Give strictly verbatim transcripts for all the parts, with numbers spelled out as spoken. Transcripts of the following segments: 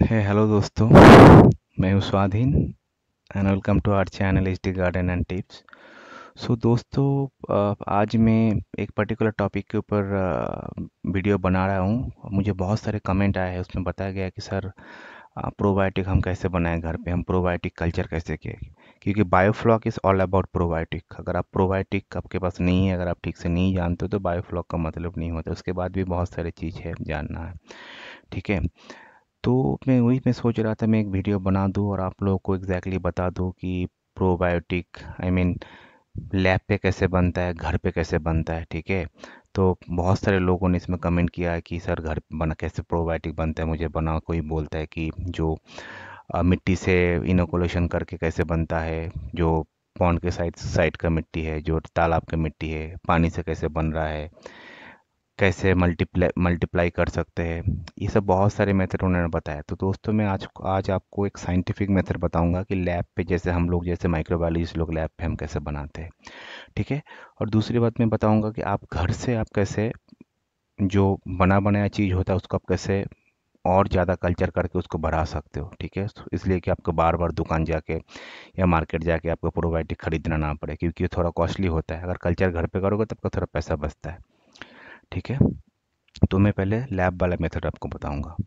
है हेलो दोस्तों। मैं हूँ Swadhin and welcome to our channel H D garden and tips. So दोस्तों, अ, आज मैं एक पर्टिकुलर टॉपिक के ऊपर वीडियो बना रहा हूँ। मुझे बहुत सारे कमेंट आए हैं, उसमें बताया गया कि सर प्रोबायोटिक हम कैसे बनाएं घर पे, हम प्रोबायोटिक कल्चर कैसे किए, क्योंकि biofloc is all about probiotic. अगर आप प्रोबायोटिक आपके पास नहीं है, अगर आप ठीक से नहीं जानते हो, तो बायोफ्लॉक का मतलब नहीं होता। उसके बाद भी बहुत सारी चीज़ है जानना है, ठीक है। तो मैं वही मैं सोच रहा था मैं एक वीडियो बना दूं और आप लोगों को एग्जैक्टली बता दूं कि प्रोबायोटिक आई मीन लैब पे कैसे बनता है, घर पे कैसे बनता है, ठीक है। तो बहुत सारे लोगों ने इसमें कमेंट किया है कि सर घर पे बना कैसे प्रोबायोटिक बनता है, मुझे बना। कोई बोलता है कि जो अ, मिट्टी से इनोकुलेशन करके कैसे बनता है, जो पौंड के साइड साइड का मिट्टी है, जो तालाब की मिट्टी है, पानी से कैसे बन रहा है, कैसे मल्टीप्लाई मल्टीप्लाई कर सकते हैं। ये सब बहुत सारे मेथड उन्होंने बताया। तो दोस्तों, मैं आज आज आपको एक साइंटिफिक मेथड बताऊंगा कि लैब पे जैसे हम लोग जैसे माइक्रोबायोलॉजिस्ट लोग लैब पे हम कैसे बनाते हैं, ठीक है। और दूसरी बात मैं बताऊंगा कि आप घर से आप कैसे जो बना बनाया चीज़ होता है उसको आप कैसे और ज़्यादा कल्चर करके उसको बढ़ा सकते हो, ठीक है। तो इसलिए कि आपको बार बार दुकान जाके या मार्केट जाके आपको प्रोबायोटिक खरीदना ना पड़े, क्योंकि ये थोड़ा कॉस्टली होता है। अगर कल्चर घर पे करोगे तो आपका थोड़ा पैसा बचता है, ठीक है। तो मैं पहले लैब वाला मेथड आपको बताऊंगा।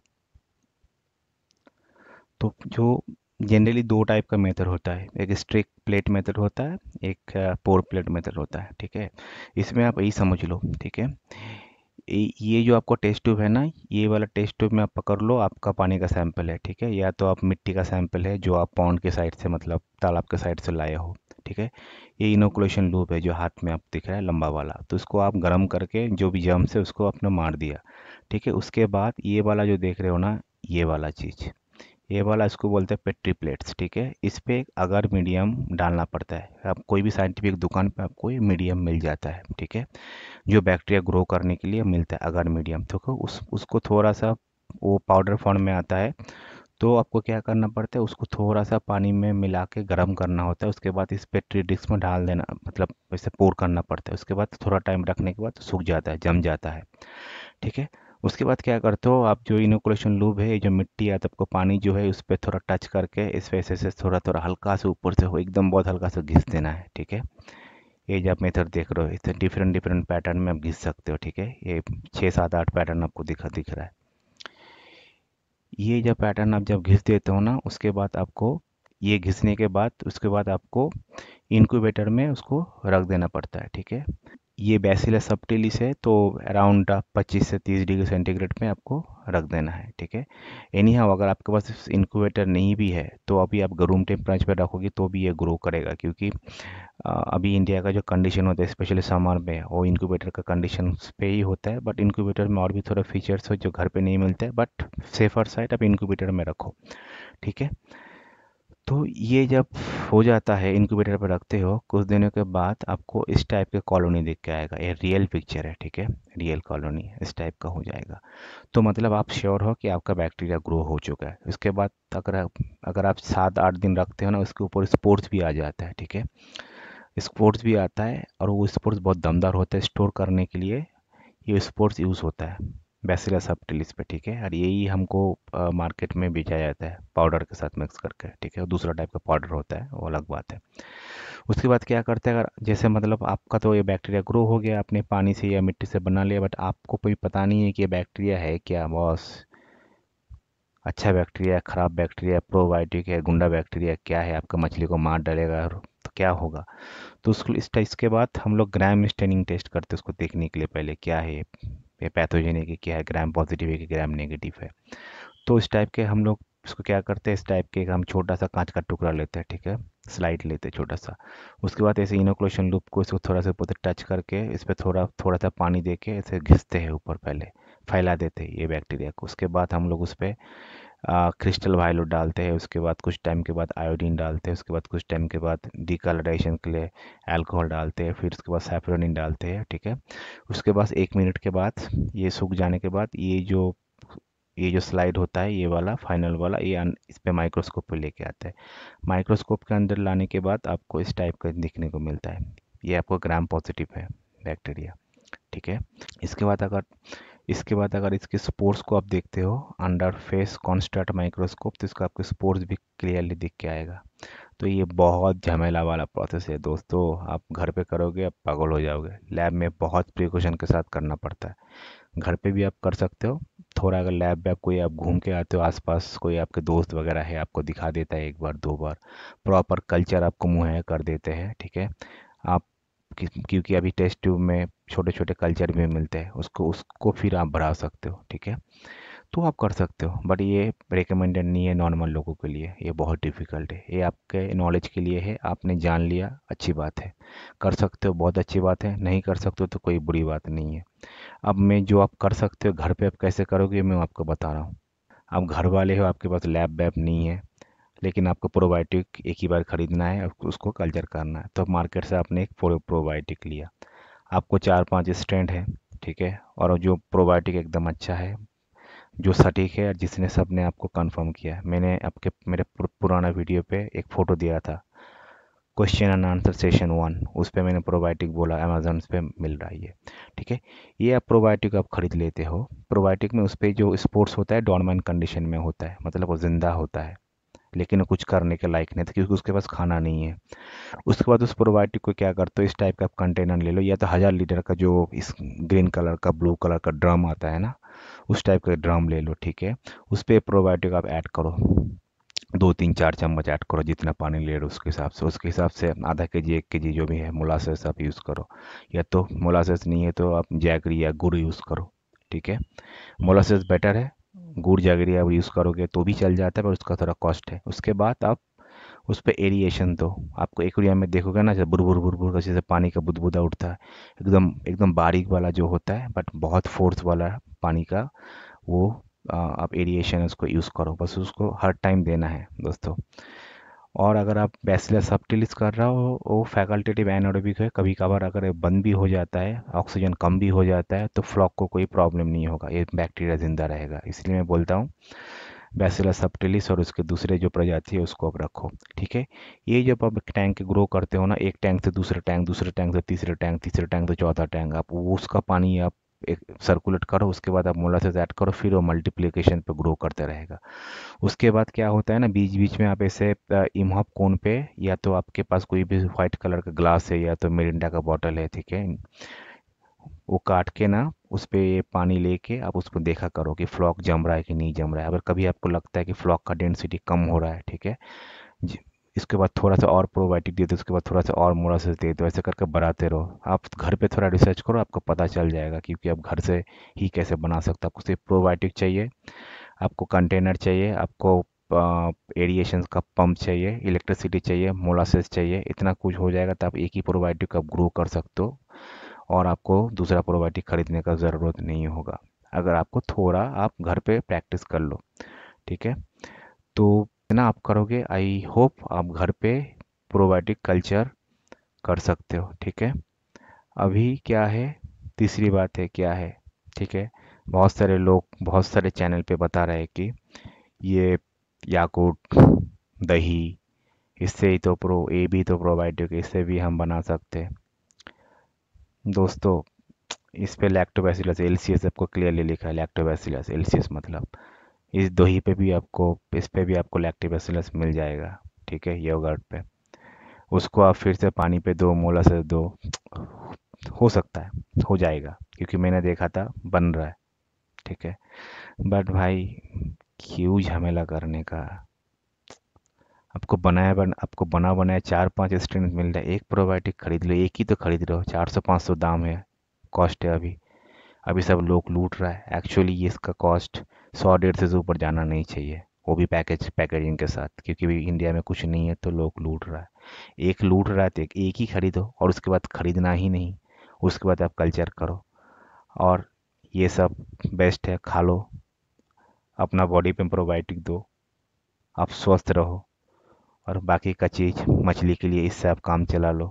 तो जो जनरली दो टाइप का मेथड होता है, एक स्ट्रिक प्लेट मेथड होता है, एक पोर प्लेट मेथड होता है, ठीक है। इसमें आप यही समझ लो, ठीक है। ये ये जो आपको टेस्ट ट्यूब है ना, ये वाला टेस्ट ट्यूब में आप पकड़ लो, आपका पानी का सैंपल है, ठीक है। या तो आप मिट्टी का सैंपल है जो आप पॉन्ड के साइड से मतलब तालाब के साइड से लाए हो, ठीक है। ये इनोकुलेशन लूप है जो हाथ में आप दिख रहा है लंबा वाला, तो इसको आप गर्म करके जो भी जर्म्स है उसको आपने मार दिया, ठीक है। उसके बाद ये वाला जो देख रहे हो ना, ये वाला चीज़, ये वाला इसको बोलते हैं पेट्री प्लेट्स, ठीक है। इस पे अगर मीडियम डालना पड़ता है। आप कोई भी साइंटिफिक दुकान पे आपको ये मीडियम मिल जाता है, ठीक है, जो बैक्टीरिया ग्रो करने के लिए मिलता है अगर मीडियम। तो को उस उसको थोड़ा सा वो पाउडर फॉर्म में आता है, तो आपको क्या करना पड़ता है, उसको थोड़ा सा पानी में मिला के गर्म करना होता है। उसके बाद इस पेट्री डिस्क में डाल देना, मतलब वैसे पोर करना पड़ता है। उसके बाद थोड़ा टाइम रखने के बाद सूख जाता है, जम जाता है, ठीक है। उसके बाद क्या करते हो आप, जो इनोकुलेशन लूप है, ये जो मिट्टी है, तो आपको पानी जो है उस पर थोड़ा टच करके इस वैसे से थोड़ा थोड़ा हल्का से ऊपर से हो, एकदम बहुत हल्का से घिस देना है, ठीक है। ये जो आप मेथड देख रहे हो, इससे डिफरेंट डिफरेंट पैटर्न में आप घिस सकते हो, ठीक है। ये छः सात आठ पैटर्न आपको दिखा दिख रहा है। ये जब पैटर्न आप जब घिस देते हो ना, उसके बाद आपको ये घिसने के बाद उसके बाद आपको इनक्यूबेटर में उसको रख देना पड़ता है, ठीक है। ये बैसिलस सबटिलिस है, तो अराउंड पच्चीस से तीस डिग्री सेंटीग्रेड में आपको रख देना है, ठीक है। एनी हाउ, अगर आपके पास इंक्यूबेटर नहीं भी है तो अभी आप रूम टेम्परेचर पे रखोगे तो भी ये ग्रो करेगा, क्योंकि अ, अभी इंडिया का जो कंडीशन होता है स्पेशली समर में, वो इंक्यूबेटर का कंडीशन पे ही होता है। बट इंक्यूबेटर में और भी थोड़ा फीचर्स हो जो घर पे नहीं मिलते हैं, बट सेफर साइड आप इंक्यूबेटर में रखो, ठीक है। तो ये जब हो जाता है, इंक्यूबेटर पर रखते हो, कुछ दिनों के बाद आपको इस टाइप के कॉलोनी दिख के आएगा। ये रियल पिक्चर है, ठीक है, रियल कॉलोनी इस टाइप का हो जाएगा। तो मतलब आप श्योर हो कि आपका बैक्टीरिया ग्रो हो चुका है। उसके बाद अगर आप अगर आप सात आठ दिन रखते हो ना, उसके ऊपर स्पोर्ट्स भी आ जाता है, ठीक है। स्पोर्ट्स भी आता है और वो स्पोर्ट्स बहुत दमदार होता है स्टोर करने के लिए। ये स्पोर्ट्स यूज़ होता है बैसिलस सबटिलिस पे, ठीक है। और यही हमको मार्केट में बेचा जाता है पाउडर के साथ मिक्स करके, ठीक है। और दूसरा टाइप का पाउडर होता है, वो अलग बात है। उसके बाद क्या करते हैं, अगर जैसे मतलब आपका तो ये बैक्टीरिया ग्रो हो गया, आपने पानी से या मिट्टी से बना लिया, बट आपको कोई पता नहीं है कि ये बैक्टीरिया है क्या बॉस, अच्छा बैक्टीरिया है, खराब बैक्टीरिया है, प्रोबायोटिक है, गुंडा बैक्टीरिया है, क्या है, आपका मछली को मार डालेगा और तो क्या होगा। तो उसको इस इसके बाद हम लोग ग्राम स्टेनिंग टेस्ट करते हैं उसको देखने के लिए, पहले क्या है ये पैथोजेनिक है, क्या है, ग्राम पॉजिटिव है कि ग्राम नेगेटिव है। तो इस टाइप के हम लोग इसको क्या करते हैं, इस टाइप के हम छोटा सा कांच का टुकड़ा लेते हैं, ठीक है, स्लाइड लेते हैं छोटा सा। उसके बाद ऐसे इनोकुलेशन लूप को इसको थोड़ा सा ऊपर टच करके इस पर थोड़ा थोड़ा सा पानी दे के ऐसे घिसते हैं ऊपर, पहले फैला देते हैं ये बैक्टीरिया को। उसके बाद हम लोग उस पर क्रिस्टल वायलेट डालते हैं। उसके बाद कुछ टाइम के बाद आयोडीन डालते हैं। उसके बाद कुछ टाइम के बाद डिकलरेशन के लिए अल्कोहल डालते हैं। फिर उसके बाद सैफरोनिन डालते हैं, ठीक है। उसके बाद एक मिनट के बाद ये सूख जाने के बाद ये जो ये जो स्लाइड होता है, ये वाला फाइनल वाला, ये अन- इस पे माइक्रोस्कोप पे लेके आता है। माइक्रोस्कोप के अंदर लाने के बाद आपको इस टाइप का दिखने को मिलता है। ये आपको ग्राम पॉजिटिव है बैक्टीरिया, ठीक है। इसके बाद अगर इसके बाद अगर इसके स्पोर्स को आप देखते हो अंडर फेस कॉन्स्टेंट माइक्रोस्कोप, तो इसका आपको स्पोर्स भी क्लियरली दिख के आएगा। तो ये बहुत झमेला वाला प्रोसेस है दोस्तों, आप घर पे करोगे आप पागल हो जाओगे। लैब में बहुत प्रिकॉशन के साथ करना पड़ता है। घर पे भी आप कर सकते हो थोड़ा, अगर लैब में आप कोई आप घूम के आते हो आसपास, कोई आपके दोस्त वगैरह है आपको दिखा देता है एक बार दो बार, प्रॉपर कल्चर आपको मुहैया कर देते हैं, ठीक है। आप कि- क्योंकि अभी टेस्ट ट्यूब में छोटे छोटे कल्चर भी मिलते हैं, उसको उसको फिर आप बढ़ा सकते हो, ठीक है। तो आप कर सकते हो, बट ये रिकमेंडेड नहीं है नॉर्मल लोगों के लिए, ये बहुत डिफ़िकल्ट है। ये आपके नॉलेज के लिए है, आपने जान लिया अच्छी बात है, कर सकते हो बहुत अच्छी बात है, नहीं कर सकते हो तो कोई बुरी बात नहीं है। अब मैं जो आप कर सकते हो घर पे आप कैसे करोगे मैं आपको बता रहा हूँ। आप घर वाले हो, आपके पास लैब वैब नहीं है, लेकिन आपको प्रोबायोटिक एक ही बार ख़रीदना है, आपको उसको कल्चर करना है, तो आप मार्केट से आपने एक प्रो प्रोबायोटिक लिया, आपको चार पांच स्टैंड है, ठीक है, और जो प्रोबायोटिक एकदम अच्छा है, जो सटीक है, और जिसने सबने आपको कंफर्म किया है। मैंने आपके मेरे पुर, पुराना वीडियो पे एक फ़ोटो दिया था, question and answer session one, उस पे मैंने प्रोबायोटिक बोला, अमेजोन पे मिल रहा है ये, ठीक है। ये आप प्रोबायोटिक आप खरीद लेते हो, प्रोबायोटिक में उस पर जो स्पोर्ट्स होता है डॉर्मेंट कंडीशन में होता है, मतलब वो जिंदा होता है, लेकिन वो कुछ करने के लायक नहीं था क्योंकि उसके पास खाना नहीं है। उसके बाद उस प्रोबायोटिक को क्या करते हो, इस टाइप का आप कंटेनर ले लो, या तो हज़ार लीटर का जो इस ग्रीन कलर का ब्लू कलर का ड्रम आता है ना, उस टाइप का ड्रम ले लो, ठीक है। उस पर प्रोबायोटिक आप ऐड करो, दो तीन चार चम्मच ऐड करो, जितना पानी ले रहे हो उसके हिसाब से, उसके हिसाब से आधा के जी एक के जी जो भी है मोलासेस आप यूज़ करो, या तो मोलासेस नहीं है तो आप जैगरी या गुड़ यूज़ करो, ठीक है। मोलासेस बेटर है, गुड़ जैगरी आप यूज़ करोगे तो भी चल जाता है, पर उसका थोड़ा कॉस्ट है। उसके बाद आप उस पर एरिएशन दो, आपको एक्वेरियम में देखोगे ना जब बुरबुर बुरबुर का जैसे पानी का बुदबुदा उठता है, एकदम एकदम बारीक वाला जो होता है बट बहुत फोर्स वाला पानी का, वो आ, आप एरिएशन उसको यूज़ करो, बस उसको हर टाइम देना है दोस्तों। और अगर आप बैसिलस सबटिलिस कर रहे हो, वो फैकल्टेटिव एनारोबिक है, कभी कभार अगर ये बंद भी हो जाता है, ऑक्सीजन कम भी हो जाता है, तो फ्लॉक को कोई प्रॉब्लम नहीं होगा, ये बैक्टीरिया जिंदा रहेगा। इसलिए मैं बोलता हूँ बैसिलस सबटिलिस और उसके दूसरे जो प्रजाति है उसको आप रखो, ठीक है। ये जब आप टैंक ग्रो करते हो ना, एक टैंक से दूसरे टैंक, दूसरे टैंक से तीसरे टैंक, तीसरे टैंक से चौथा टैंक, आप वो उसका पानी आप एक सर्कुलेट करो, उसके बाद आप मोलासेस ऐड करो, फिर वो मल्टीप्लिकेशन पे ग्रो करते रहेगा। उसके बाद क्या होता है ना, बीच बीच में आप ऐसे इमहॉप कोन पे, या तो आपके पास कोई भी वाइट कलर का ग्लास है या तो मिरिंडा का बॉटल है, ठीक है, वो काट के ना उस पे ये पानी लेके आप उसको देखा करो कि फ्लॉक जम रहा है कि नहीं जम रहा है। अगर कभी आपको लगता है कि फ्लॉक का डेंसिटी कम हो रहा है, ठीक है, जी- इसके बाद थोड़ा सा और प्रोबायोटिक दे दो, उसके बाद थोड़ा सा और मोलासेस दे दो, ऐसे करके बढ़ाते रहो। आप घर पे थोड़ा रिसर्च करो, आपको पता चल जाएगा, क्योंकि आप घर से ही कैसे बना सकते हो। आपको सिर्फ प्रोबायोटिक चाहिए, आपको कंटेनर चाहिए, आपको एरिएशन का पंप चाहिए, इलेक्ट्रिसिटी चाहिए, मोलासेस चाहिए, इतना कुछ हो जाएगा तो आप एक ही प्रोबायोटिक आप ग्रो कर सकते हो, और आपको दूसरा प्रोबायोटिक खरीदने का ज़रूरत नहीं होगा, अगर आपको थोड़ा आप घर पे प्रैक्टिस कर लो, ठीक है। तो इतना आप करोगे, आई होप आप घर पे प्रोबायोटिक कल्चर कर सकते हो, ठीक है। अभी क्या है, तीसरी बात है क्या है, ठीक है। बहुत सारे लोग बहुत सारे चैनल पे बता रहे हैं कि ये याकूट दही, इससे ही तो प्रो ए भी तो प्रोबायोटिक, इससे भी हम बना सकते हैं दोस्तों। इस पे लैक्टोबैसिलस एलसीएस आपको क्लियरली लिखा है, लैक्टोबैसिलस एलसीएस मतलब इस दही पे भी आपको, इस पे भी आपको लैक्टोबैसिलस मिल जाएगा, ठीक है, योगर्ट पे। उसको आप फिर से पानी पे दो, मोलासेस दो, हो सकता है हो जाएगा, क्योंकि मैंने देखा था बन रहा है, ठीक है। बट भाई क्यों झमेला करने का, आपको बनाया बन आपको बना बनाया चार पांच स्ट्रेंथ मिल रहा है, एक प्रोबायोटिक खरीद लो, एक ही तो खरीद रहे हो, चार सौ पाँच सौ दाम है, कॉस्ट है अभी। अभी सब लोग लूट रहा है, एक्चुअली ये इसका कॉस्ट सौ डेढ़ सौ से ऊपर जाना नहीं चाहिए, वो भी पैकेज पैकेजिंग के साथ, क्योंकि भी इंडिया में कुछ नहीं है तो लोग लूट रहा है। एक लूट रहा है तो एक, एक ही खरीदो, और उसके बाद खरीदना ही नहीं, उसके बाद आप कल्चर करो, और ये सब बेस्ट है, खा लो, अपना बॉडी पे प्रोबायोटिक दो, आप स्वस्थ रहो, और बाकी का चीज़ मछली के लिए इससे आप काम चला लो।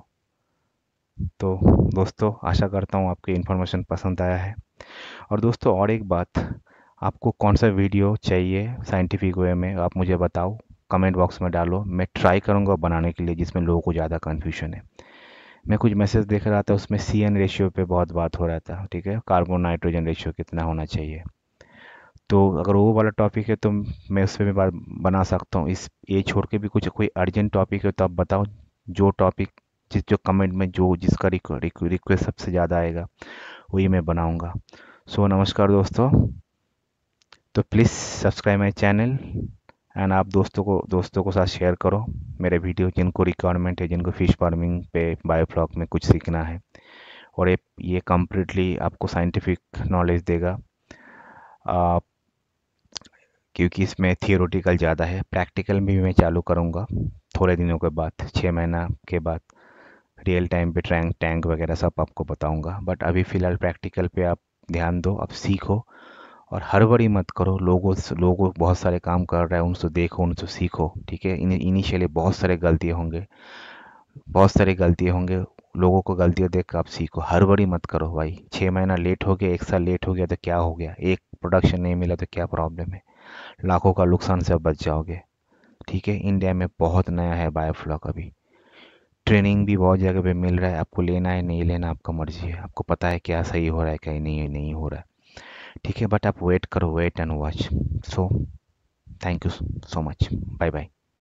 तो दोस्तों आशा करता हूँ आपको इन्फॉर्मेशन पसंद आया है। और दोस्तों और एक बात, आपको कौन सा वीडियो चाहिए साइंटिफिक वे में आप मुझे बताओ, कमेंट बॉक्स में डालो, मैं ट्राई करूँगा बनाने के लिए जिसमें लोगों को ज़्यादा कन्फ्यूजन है। मैं कुछ मैसेज देख रहा था, उसमें सी एन रेशियो पे बहुत बात हो रहा था, ठीक है, कार्बन नाइट्रोजन रेशियो कितना होना चाहिए। तो अगर वो वाला टॉपिक है तो मैं उस पर भी बात बना सकता हूँ। इस ये छोड़ के भी कुछ कोई अर्जेंट टॉपिक है तो आप बताओ, जो टॉपिक जिस जो कमेंट में जो जिसका रिक्वेस्ट सबसे ज़्यादा आएगा वही मैं बनाऊंगा। सो नमस्कार दोस्तों, तो please subscribe my channel and आप दोस्तों को दोस्तों को साथ शेयर करो मेरे वीडियो, जिनको रिक्वायरमेंट है, जिनको फिश फार्मिंग पे बायोफ्लॉक में कुछ सीखना है। और ये ये कम्प्लीटली आपको साइंटिफिक नॉलेज देगा, आ, क्योंकि इसमें थियोरेटिकल ज़्यादा है। प्रैक्टिकल भी मैं चालू करूँगा थोड़े दिनों के बाद, छः महीना के बाद रियल टाइम पे टैंक टैंक वगैरह सब आपको बताऊँगा। बट अभी फ़िलहाल प्रैक्टिकल पे आप ध्यान दो, आप सीखो और हड़बड़ी मत करो। लोगों से लोगों बहुत सारे काम कर रहे हैं, उनसे देखो, उनसे सीखो, ठीक है। इन इनिशियली बहुत सारे गलतियाँ होंगे, बहुत सारी गलतियाँ होंगे। लोगों को गलतियाँ देख कर आप सीखो, हड़बड़ी मत करो भाई। छः महीना लेट हो गया, एक साल लेट हो गया तो क्या हो गया, एक प्रोडक्शन नहीं मिला तो क्या प्रॉब्लम है, लाखों का नुकसान से आप बच जाओगे, ठीक है। इंडिया में बहुत नया है बायोफ्लॉक अभी, ट्रेनिंग भी बहुत जगह पे मिल रहा है। आपको लेना है नहीं लेना आपका मर्जी है, आपको पता है क्या सही हो रहा है क्या नहीं नहीं हो रहा है, ठीक है। बट आप वेट करो, wait and watch. So thank you so much, bye bye.